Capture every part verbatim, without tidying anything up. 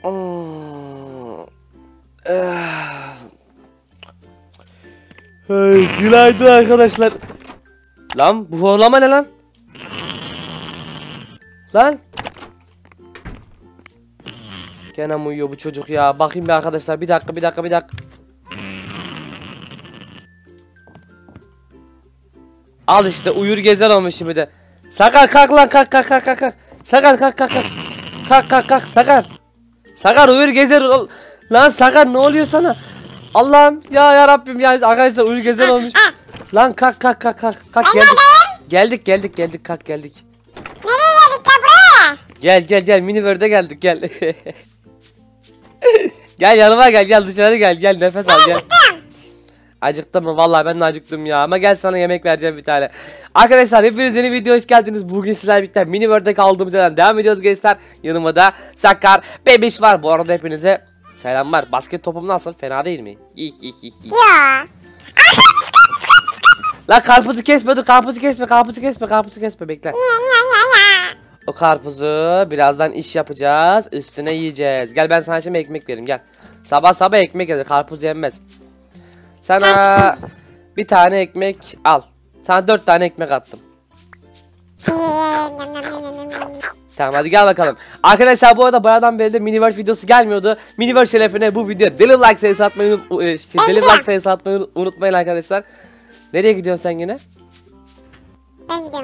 Hey, günaydın arkadaşlar. Lan bu horlama ne lan? Lan. Gene mi uyuyor bu çocuk ya? Bakayım bir arkadaşlar, bir dakika bir dakika bir dakika. Al işte, uyur gezer olmuş şimdi de. Sakar kalk lan, kalk kalk kalk kalk. Sakar kalk kalk kalk. Kalk kalk kalk Sakar. Sakar uyur gezer ol. Lan Sakar ne oluyor sana? Allah'ım ya ya Rabbim ya, arkadaşlar uyur gezer olmuş. Lan kalk kalk kalk kalk kalk geldik. Geldik geldik geldik kalk geldik. Nereye geldik ya, buraya? Gel gel gel, Miniver'de geldik gel. Gel yanıma gel, gel dışarı gel, gel nefes al gel. Acıktın mı? Vallahi ben de acıktım ya. Ama gel sana yemek vereceğim bir tane. Arkadaşlar hepiniz yeni video hoş geldiniz. Bugün sizlerle birlikte Miniver'de kaldığımız yerden devam ediyoruz gençler. Yanımda da Sakar Bebiş var. Bu arada hepinize selamlar. Basket topum nasıl? Fena değil mi? Ya. La karpuzu kesme, dur karpuzu kesme, karpuzu kesme, karpuzu kesme, bekle. Niye niye niye ya? O karpuzu birazdan iş yapacağız. Üstüne yiyeceğiz. Gel ben sana şimdi ekmek vereyim, gel. Sabah sabah ekmek yedir. Karpuz yenmez. Sana bir tane ekmek al. Sana dört tane ekmek attım. Tamam hadi gel bakalım. Arkadaşlar bu arada bayağıdan beri de Miniverse videosu gelmiyordu. Miniverse şerefine bu video deli like sayısı atmayı işte deli like sayısı atmayı unutmayın arkadaşlar. Nereye gidiyorsun sen yine? Ben gidiyorum.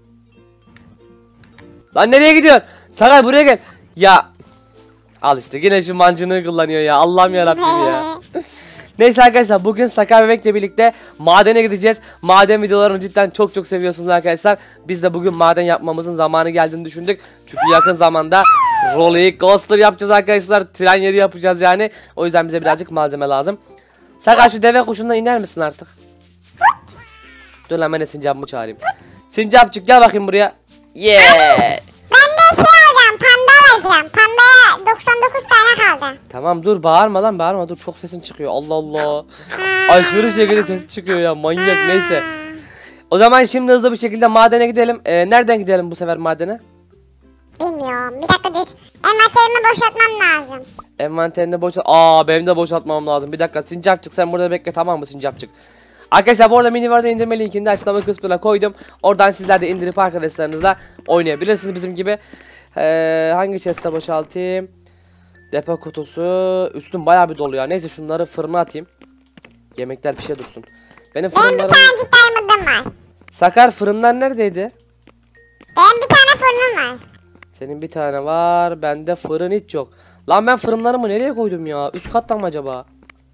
Lan nereye gidiyorsun? Sakar buraya gel. Ya al işte yine şu mancınığı kullanıyor ya. Allah'ım yarabbim ya. Neyse arkadaşlar, bugün Sakar Bebek'le birlikte madene gideceğiz. Maden videolarını cidden çok çok seviyorsunuz arkadaşlar. Biz de bugün maden yapmamızın zamanı geldiğini düşündük. Çünkü yakın zamanda roller coaster yapacağız arkadaşlar. Tren yeri yapacağız yani. O yüzden bize birazcık malzeme lazım. Sakar şu deve kuşundan iner misin artık? Dur lan ben de sincapımı çağırayım. Sincapçık gel bakayım buraya. Yeah. Ben de şey alacağım, panda alacağım. Panda doksan dokuz tane kaldı. Tamam dur, bağırma lan, bağırma, dur çok sesin çıkıyor, Allah Allah. Aşırı şekilde ses çıkıyor ya, manyak. Neyse. O zaman şimdi hızlı bir şekilde madene gidelim. Ee, nereden gidelim bu sefer madene? Bilmiyorum, bir dakika dur. Envanterimi boşaltmam lazım. Envanterini boşalt. Aa benim de boşaltmam lazım. Bir dakika sincapçık sen burada bekle, tamam mı sincapçık? Arkadaşlar bu arada Miniver'de indirme linkini de açıklama kısmına koydum. Oradan sizler de indirip arkadaşlarınızla oynayabilirsiniz bizim gibi. Ee, hangi chest'e boşaltayım? Depo kutusu. Üstüm bayağı bir dolu ya. Neyse şunları fırına atayım. Yemekler pişe dursun. Benim fırınlarım... Benim bir tanecik diamond'ım var. Sakar fırınlar neredeydi? Benim bir tane fırınım var. Senin bir tane var. Bende fırın hiç yok. Lan ben fırınlarımı nereye koydum ya? Üst kattan mı acaba?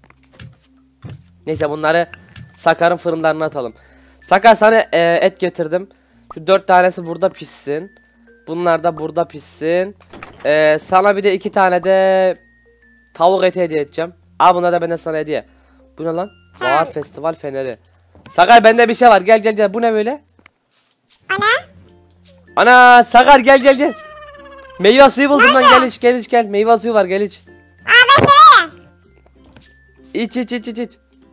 Neyse bunları Sakar'ın fırınlarına atalım. Sakar sana e, et getirdim. Şu dört tanesi burada pişsin. Bunlar da burada pişsin. Ee, sana bir de iki tane de tavuk eti hediye edeceğim. Al bunlar da benden sana hediye. Bu ne lan? Var festival feneri. Sakar bende bir şey var. Gel gel gel. Bu ne böyle? Ana? Ana Sakar gel gel gel. Meyve suyu buldum lan, gel iç gel iç gel. Meyve suyu var, gel iç. Aa ben severim. İç iç iç iç iç.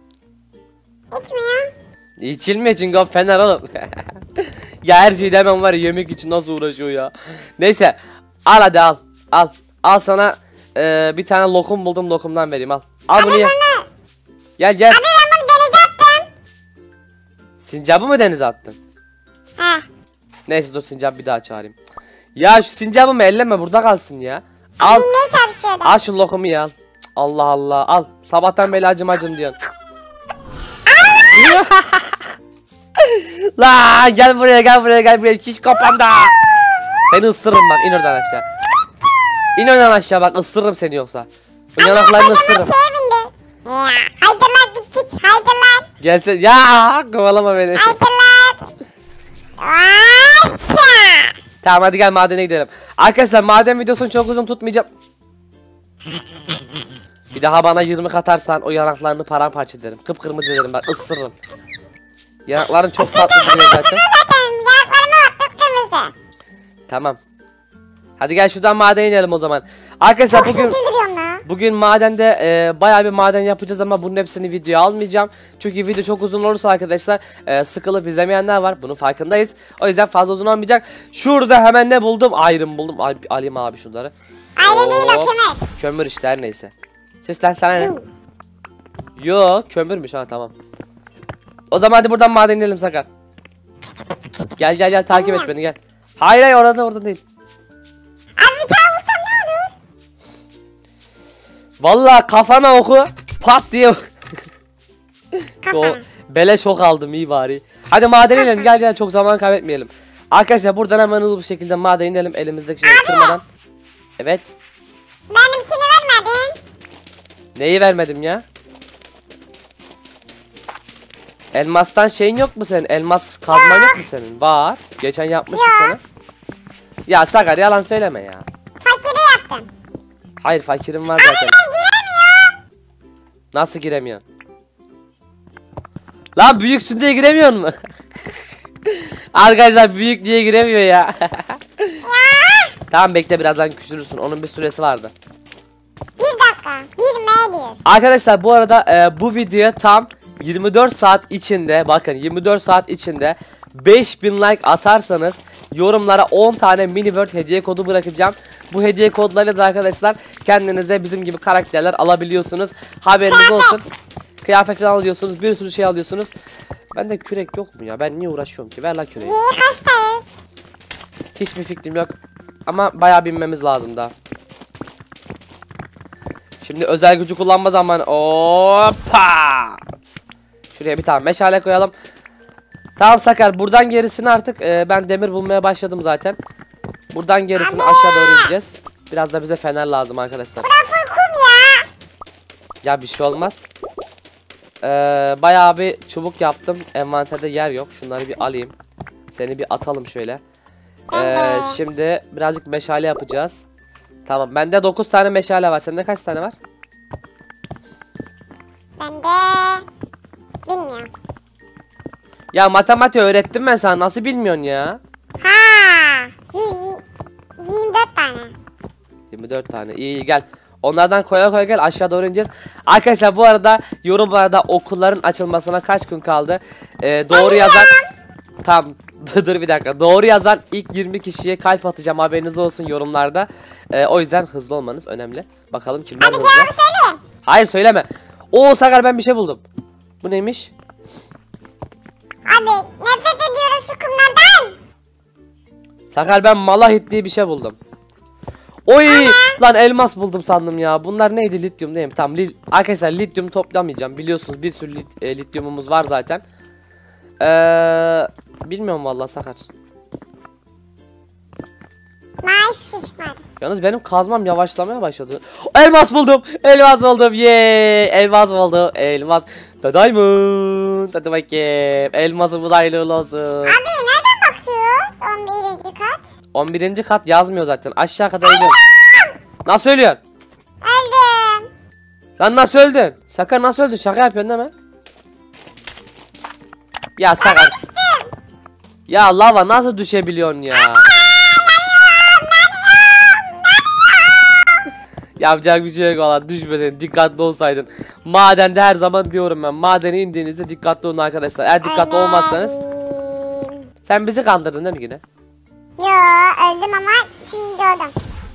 İçmiyor. İçilmiyor çünkü o fener oğlum. Ya her şeyi hemen var ya, yemek için nasıl uğraşıyor ya. Neyse. Al hadi al. Al. Al sana e, bir tane lokum buldum, lokumdan vereyim al. Al bunu ye. Gel gel. Abi ben bunu denize attım. Sincapı mı denize attın? He. Neyse dur sincap bir daha çağırayım. Ya şu sincapımı elleme, burada kalsın ya. Al. İnmeye çalışıyordum. Al şu lokumu ye al. Cık, Allah Allah al. Sabahtan beri acım acım diyorsun. La gel buraya gel buraya gel buraya, hiç kafamda. Seni ısırırım bak, in oradan aşağı. İn oradan aşağı bak, ısırırım seni yoksa. O yanaklarını ısırırım. Şeye bindi. Ya, haydiler gittik, haydiler. Gelsin ya, kovalama beni. Haydiler. Vaaça. Tamam hadi gel madene gidelim. Arkadaşlar maden videosunu çok uzun tutmayacağım. Bir daha bana yirmi katarsan o yanaklarını paramparça ederim. Kıpkırmızı ederim bak, ısırırım. Yanaklarım çok tatlı duruyor zaten. Zaten yanaklarıma bak, kıpkırmızı. Tamam. Hadi gel şuradan madene inelim o zaman. Arkadaşlar bugün bugün madende e, bayağı bir maden yapacağız ama bunun hepsini videoya almayacağım. Çünkü video çok uzun olursa arkadaşlar e, sıkılıp izlemeyenler var. Bunun farkındayız. O yüzden fazla uzun olmayacak. Şurada hemen ne buldum? Iron buldum. Al, alayım abi şunları. Iron Deri değil o Hop. kömür. Kömür işte her neyse. Sus lan sana ne? Hı. Yo kömürmüş ha tamam. O zaman hadi buradan maden inelim Sakar. Gel gel gel takip et beni gel. Hayır hayır orada orada değil. Abi bir tane vursam ne olur? Vallahi kafana oku pat diye. Şu Kafana. beleş şok aldım iyi bari. Hadi maden inelim gel gel çok zaman kaybetmeyelim. Arkadaşlar buradan hemen hızlı bir şekilde maden inelim elimizdeki şeyi kırmadan. Evet. Benimkini vermedin. Neyi vermedim ya? Elmastan şeyin yok mu senin? Elmas kazman yok mu senin? Var. Geçen yapmıştık sana. Ya Sakar yalan söyleme ya. Fakiri yaptım. Hayır fakirim var zaten. Ben giremiyorum. Nasıl giremiyorsun? Lan büyüksün diye giremiyor mu? Arkadaşlar büyük diye giremiyor ya. Tamam bekle birazdan küçülürsün. Onun bir süresi vardı. Bir dakika. Bir M diyor. Arkadaşlar bu arada e, bu videoya tam yirmi dört saat içinde bakın yirmi dört saat içinde beş bin like atarsanız yorumlara on tane mini world hediye kodu bırakacağım. Bu hediye kodlarıyla da arkadaşlar kendinize bizim gibi karakterler alabiliyorsunuz. Haberiniz olsun. Kıyafet falan alıyorsunuz. Bir sürü şey alıyorsunuz. Bende kürek yok mu ya? Ben niye uğraşıyorum ki? Ver la küreği. İyi kaçtayız? Hiçbir fikrim yok. Ama bayağı binmemiz lazım daha. Şimdi özel gücü kullanma zamanı. Hoppa! Şuraya bir tane meşale koyalım. Tamam Sakar buradan gerisini artık e, ben demir bulmaya başladım zaten. Buradan gerisini aşağı doğru ineceğiz. Biraz da bize fener lazım arkadaşlar. Bura full kum ya. Ya bir şey olmaz. Ee, bayağı bir çubuk yaptım. Envanterde yer yok. Şunları bir alayım. Seni bir atalım şöyle. Ee, şimdi birazcık meşale yapacağız. Tamam bende dokuz tane meşale var. Sende kaç tane var? Bende bilmiyorum. Ya matematik öğrettim ben sana. Nasıl bilmiyorsun ya? Ha, yüz yirmi dört tane. yirmi dört tane. İyi iyi gel. Onlardan koya koya gel aşağı doğru ineceğiz. Arkadaşlar bu arada yorumlarda okulların açılmasına kaç gün kaldı? Ee, doğru yazan tam dur bir dakika. Doğru yazan ilk yirmi kişiye kalp atacağım haberiniz olsun yorumlarda. Ee, o yüzden hızlı olmanız önemli. Bakalım kimler Abi hızlı. cevabı söyleyeyim. Hayır söyleme. Oo Sakar ben bir şey buldum. Bu neymiş? Abi nefret ediyorum şu kumlardan. Sakar ben malahit diye bir şey buldum. Oy lan elmas buldum sandım ya. Bunlar neydi lityum değil mi? Tamam li arkadaşlar lityum toplamayacağım. Biliyorsunuz bir sürü lit e, lityumumuz var zaten. Ee, bilmiyorum vallahi Sakar. Maaş şişman. Yalnız benim kazmam yavaşlamaya başladı. Elmas buldum. Elmas buldum. Yeee. Elmas buldum. Elmas. Diamond. Hadi bakayım. Elmasımız hayırlı olsun. Abi nereden bakıyoruz? on birinci kat. on birinci kat yazmıyor zaten. Aşağı kadar iniyor. Nasıl ölüyorsun? Öldüm. Lan nasıl öldün? Sakar nasıl öldün? Şaka yapıyorsun değil mi? Ya Sakar. Düştüm. Ya lava nasıl düşebiliyorsun ya? Yapacak bir şey yok valla düşmeseydin dikkatli olsaydın. Madende her zaman diyorum ben madene indiğinizde dikkatli olun arkadaşlar. Eğer dikkatli olmazsanız. Ölmedim. Sen bizi kandırdın değil mi yine? Yo öldüm ama şimdi doğdum.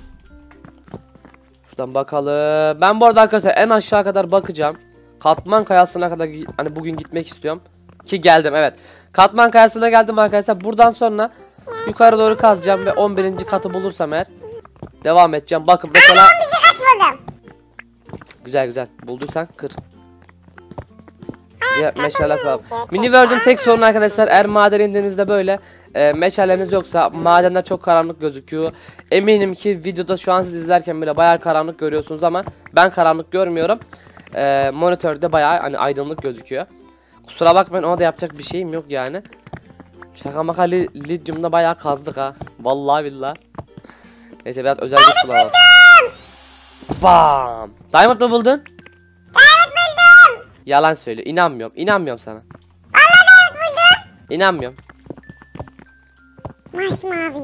Şuradan bakalım. Ben bu arada arkadaşlar en aşağı kadar bakacağım. Katman kayasına kadar hani bugün gitmek istiyorum. Ki geldim evet. Katman kayasına geldim arkadaşlar. Buradan sonra yukarı doğru kazacağım ve on birinci katı bulursam eğer devam edeceğim. Bakın mesela. on birinci kat buldum. Güzel güzel. Bulduysan kır. Ya meşale koyalım. Mini World'ün tek sorunu arkadaşlar eğer maden indiğinizde böyle e, meşaleniz yoksa madende çok karanlık gözüküyor. Eminim ki videoda şu an siz izlerken bile bayağı karanlık görüyorsunuz ama ben karanlık görmüyorum. E, monitörde bayağı hani aydınlık gözüküyor. Kusura bakmayın ona da yapacak bir şeyim yok yani. Şaka maka li lityumda bayağı kazdık ha. Vallahi billahi. Neyse biraz özel güç kullanalım. Bam. Diamond mı buldun? Diamond buldum. Yalan söylüyor. İnanmıyorum. İnanmıyorum sana. Allah diamond buldum. İnanmıyorum. Masmavi.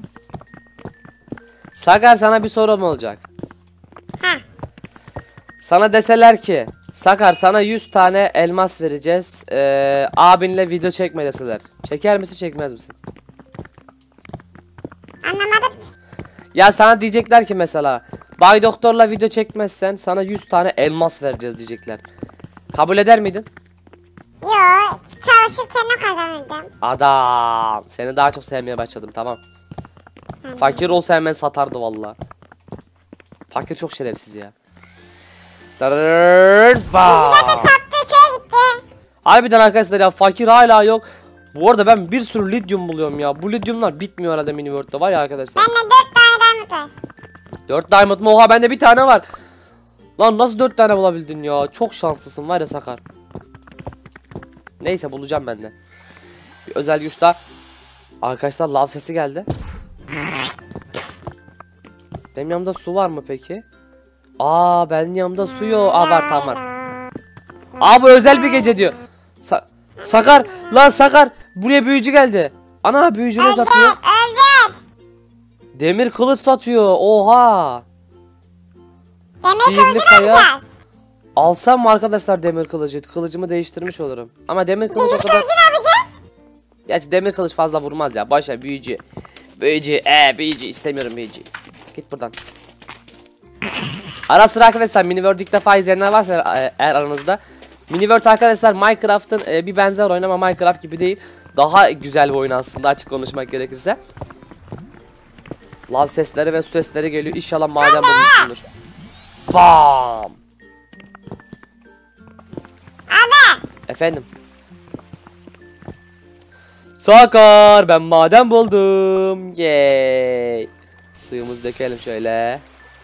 Sakar sana bir sorum olacak. Ha. Sana deseler ki Sakar sana yüz tane elmas vereceğiz. Ee, abinle video çekme deseler. Çeker misin çekmez misin? Anlamadım ki. Ya sana diyecekler ki mesela Bay Doktor'la video çekmezsen sana yüz tane elmas vereceğiz diyecekler. Kabul eder miydin? Yo, çalışıp kendim kazanırdım. Adam. Seni daha çok sevmeye başladım, tamam. Hı. Fakir olsa hemen satardı valla. Fakir çok şerefsiz ya. Darrrr, bam. Zaten sattığı köye gitti. Harbiden arkadaşlar ya, fakir hala yok. Bu arada ben bir sürü lityum buluyorum ya. Bu lityumlar bitmiyor arada mini world'da var ya arkadaşlar. Bende dört tane diamond var. dört diamond mı? Oha bende bir tane var. Lan nasıl dört tane bulabildin ya? Çok şanslısın var ya Sakar. Neyse bulacağım ben de. Bir özel güçta. Arkadaşlar lav sesi geldi. Benim yanımda su var mı peki? Aa benim yanımda su yok. Aa var, tamam var. Aa bu özel bir gece diyor. Sa Sakar lan Sakar. Buraya büyücü geldi. Ana büyücü ne satıyor? Öldür. Demir kılıç satıyor. Oha. Demir Sihirli kılıcı kaya. alacağız. Alsam mı arkadaşlar demir kılıcı? Kılıcımı değiştirmiş olurum. Ama demir kılıç Demir o kadar... kılıcı ne yapacağız? Gerçi demir kılıç fazla vurmaz ya. Başla büyücü. Büyücü. Ee büyücü. istemiyorum büyücü. Git buradan. Ara sıra arkadaşlar mini world ilk defa izleyenler varsa e, eğer aranızda. Mini world arkadaşlar Minecraft'ın e, bir benzer oyun ama Minecraft gibi değil. Daha güzel bir oyun aslında, açık konuşmak gerekirse. Lav sesleri ve su sesleri geliyor. İnşallah maden bulmuşsundur. Bam. Abi. Efendim. Sakar ben maden buldum. Yay. Suyumuzu dökelim şöyle.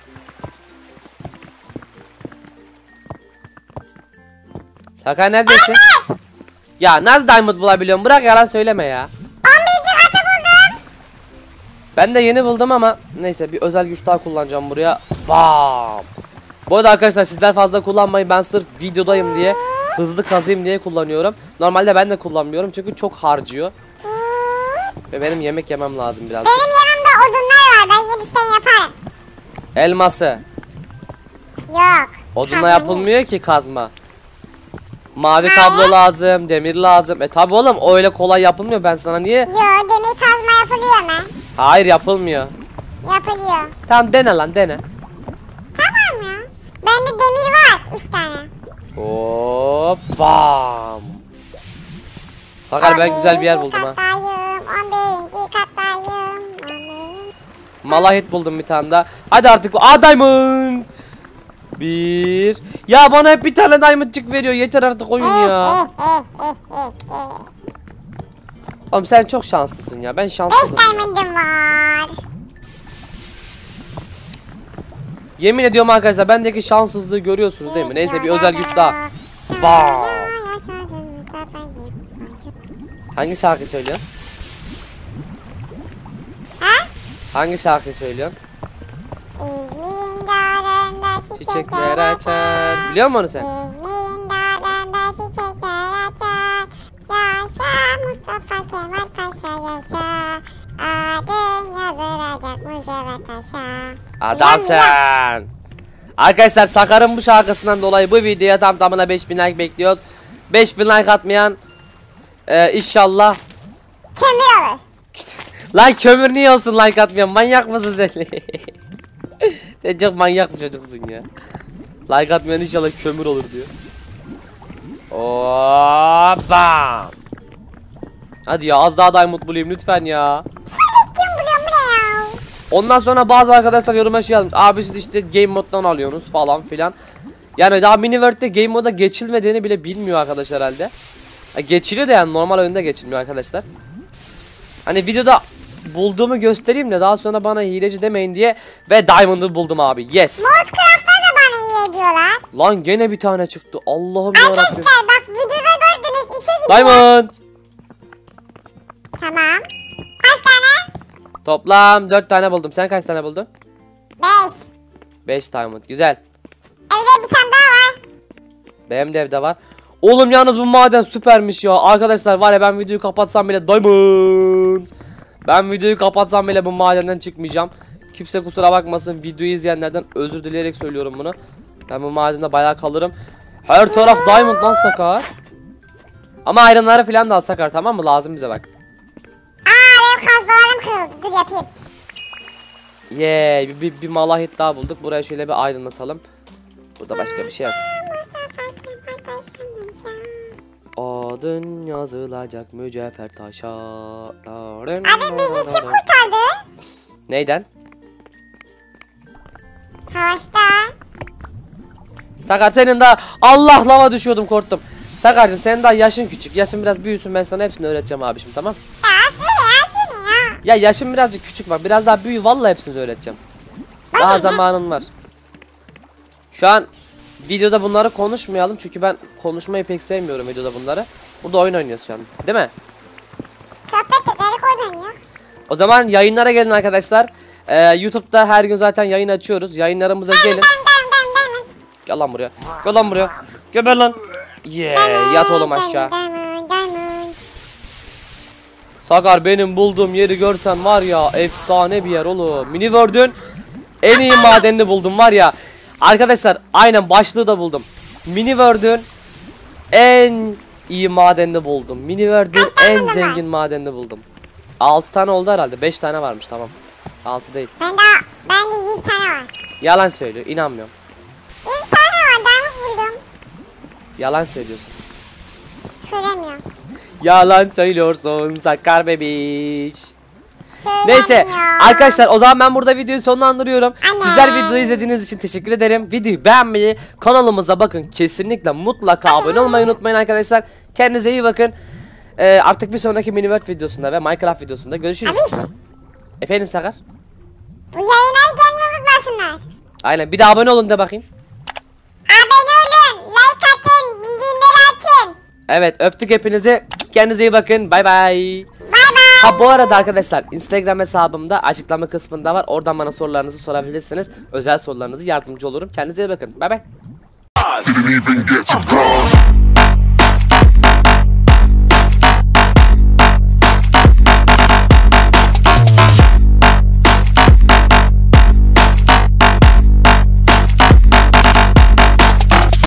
Sakar neredesin? Ya nasıl diamond bulabiliyorum? Bırak yalan söyleme ya. on birinci katı buldum. Ben de yeni buldum ama neyse bir özel güç daha kullanacağım buraya. Bam. Bu arada arkadaşlar sizler fazla kullanmayın. Ben sırf videodayım diye, hızlı kazayım diye kullanıyorum. Normalde ben de kullanmıyorum çünkü çok harcıyor. Ve benim yemek yemem lazım biraz. Benim yanımda odunlar var. Ben yedişten yaparım. Elması. Yok. Odunla Kazmayı. yapılmıyor ki kazma. Mavi kablo lazım, demir lazım. E tabi oğlum öyle kolay yapılmıyor, ben sana niye? Yo, demir kazma yapılıyor mu? Hayır yapılmıyor. Yapılıyor. Tamam dene lan dene. Tamam ya. Bende demir var. Üç tane. Hop bam. Sakar ben güzel bir yer buldum ha. Kattayım, on birinci kattayım. on birinci. Malahit buldum bir tane daha. Hadi artık. Aa diamond. Bir. Ya bana hep bir tane diamondcık veriyor. Yeter artık oyun ya. Eh, eh, eh, eh, eh. Oğlum sen çok şanslısın ya. Ben Beş şanssızım. diamond'ım var. Yemin ediyorum arkadaşlar bendeki şanssızlığı görüyorsunuz değil mi? Neyse bir özel güç daha. Bam. Hangi şarkı söylüyorsun? Ha? Hangi şarkı söylüyorsun? İzmir'in dağlarında Çiçekler açar. Biliyor musun onu sen? İzmir'in dağlarında çiçekler açar. Yaşa Mustafa Kemal Paşa yaşa. Adın yazılacak mücevher taşa. Adamsın. Arkadaşlar Sakar'ın bu şarkısından dolayı bu videoya tam tamına beş bin like bekliyoruz. beş bin like atmayan e, inşallah. Kömür olur. Lan kömür niye olsun like atmayan, manyak mısın sen? Sen çok manyak bir çocuksun ya. Like atmayan inşallah kömür olur diyor. Hoppa. Hadi ya az daha diamond bulayım lütfen ya. Kim buluyor bu ne ya? Ondan sonra bazı arkadaşlar yoruma şey yazmış. Abi siz işte game moddan alıyorsunuz falan filan. Yani daha mini world'de game moda geçilmediğini bile bilmiyor arkadaş herhalde. Ha, geçiliyor da yani normal oyunda geçilmiyor arkadaşlar. Hani videoda bulduğumu göstereyim de daha sonra bana hileci demeyin diye. Ve diamond'ı buldum abi. Yes. Modcraft'ta da bana iyi ediyorlar. Lan gene bir tane çıktı. Allah'ım yarabbim. Arkadaşlar bak videoda gördünüz işe gidiyor. Diamond. Tamam. Kaç tane? Toplam dört tane buldum. Sen kaç tane buldun? Beş. beş diamond. Güzel. Evde bir tane daha var. Benim de evde var. Oğlum yalnız bu maden süpermiş ya. Arkadaşlar var ya ben videoyu kapatsam bile diamond. Ben videoyu kapatsam bile bu madenden çıkmayacağım. Kimse kusura bakmasın, videoyu izleyenlerden özür dileyerek söylüyorum bunu. Ben bu madende bayağı kalırım. Her taraf diamond lan Sakar. Ama ayrımları falan da al Sakar, tamam mı? Lazım bize bak. Aa benim kazmalarım kırıldı. Dur yapayım. Yeee bir, bir, bir malahit daha bulduk. Buraya şöyle bir aydınlatalım. Burada başka bir şey yok. Adın yazılacak mücevher taşa. Abi bizi kim kurtardı? Neyden? Savaşta. Sakar senin daha Allah lava düşüyordum korktum. Sakar'cığım senin daha yaşın küçük. Yaşın biraz büyüsün ben sana hepsini öğreteceğim abişim tamam? Ya söyle ya söyle ya. Ya yaşın birazcık küçük bak biraz daha büyü vallahi hepsini öğreteceğim. Daha zamanın var. Şu an videoda bunları konuşmayalım çünkü ben konuşmayı pek sevmiyorum videoda bunları. Burada oyun oynuyoruz şu an değil mi? Sohbet ederek oynanıyor. O zaman yayınlara gelin arkadaşlar. Ee, YouTube'da her gün zaten yayın açıyoruz. Yayınlarımıza gelin. Diamond diamond diamond. Gel lan buraya. Gel lan buraya. Geber lan. Yeah, yat oğlum aşağı. Diamond diamond. Sakar benim bulduğum yeri görsen var ya efsane bir yer oğlum. Mini World'ün en iyi madenini buldum var ya. Arkadaşlar aynen başlığı da buldum. Mini World'ün en iyi madenini buldum. Mini World'ün en zengin madenini buldum. altı tane oldu herhalde. beş tane varmış tamam. altı değil. Ben de ben de yüz tane var. Yalan söylüyor. İnanmıyorum. yüz tane var diamond buldum. Yalan söylüyorsun. Söylemiyorum. Yalan söylüyorsun Sakar bebiş. Söylemiyorum. Neyse arkadaşlar o zaman ben burada videoyu sonlandırıyorum. Anne. Sizler videoyu izlediğiniz için teşekkür ederim. Videoyu beğenmeyi, kanalımıza bakın kesinlikle mutlaka abone olmayı unutmayın arkadaşlar. Kendinize iyi bakın. Ee, artık bir sonraki Miniworld videosunda ve Minecraft videosunda görüşürüz. Abi Efendim Sakar? bu yayına gelmeyi unutmasınlar. Aynen bir de abone olun de bakayım. Abone olun, like atın, bildirimleri açın. Evet öptük hepinizi. Kendinize iyi bakın. Bay bay. Bay bay. Ha bu arada arkadaşlar Instagram hesabımda açıklama kısmında var. Oradan bana sorularınızı sorabilirsiniz. Özel sorularınızı yardımcı olurum. Kendinize iyi bakın. Bay bay. Didn't even get to cross.